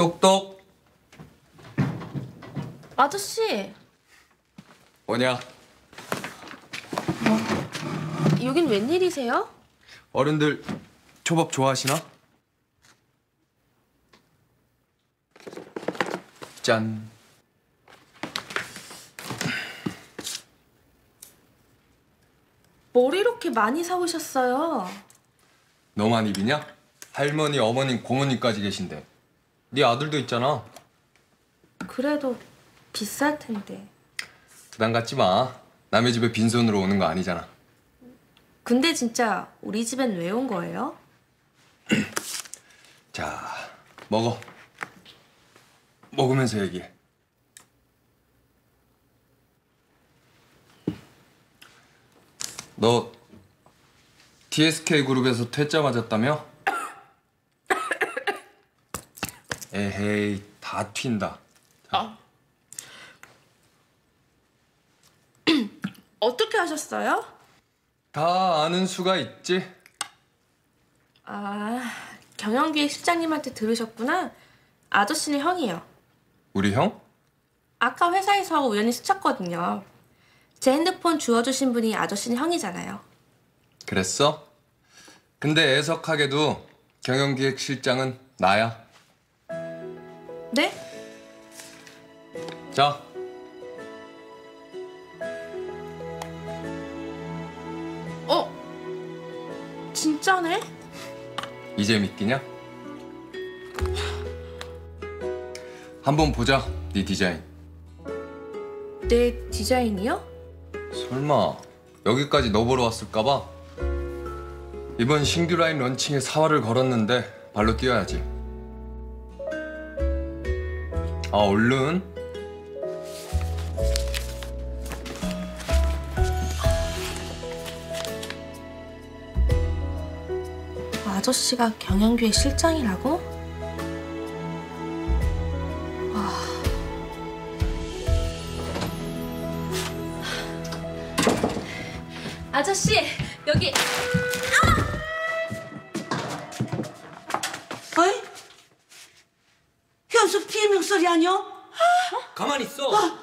똑똑. 아저씨. 뭐냐? 여긴 웬일이세요? 어른들 초밥 좋아하시나? 짠. 뭘 이렇게 많이 사오셨어요? 너만 입이냐? 할머니, 어머님, 고모님까지 계신데. 네 아들도 있잖아. 그래도 비쌀 텐데. 부담 갖지 마. 남의 집에 빈손으로 오는 거 아니잖아. 근데 진짜 우리 집엔 왜 온 거예요? 자, 먹어. 먹으면서 얘기해. 너 TSK 그룹에서 퇴짜 맞았다며? 에헤이, 다 튄다. 어떻게 하셨어요? 다 아는 수가 있지? 아, 경영기획 실장님한테 들으셨구나. 아저씨는 형이요. 우리 형? 아까 회사에서 우연히 스쳤거든요. 제 핸드폰 주워주신 분이 아저씨는 형이잖아요. 그랬어? 근데 애석하게도 경영기획 실장은 나야. 네? 자. 진짜네? 이제 믿기냐? 한번 보자, 네 디자인. 내 디자인이요? 설마 여기까지 너 보러 왔을까 봐? 이번 신규 라인 런칭에 사활을 걸었는데 발로 뛰어야지. 아, 얼른. 아저씨가 경영기획 실장이라고? 아저씨, 여기. 어이? 현숙 비명 소리 아니야? 가만히 있어.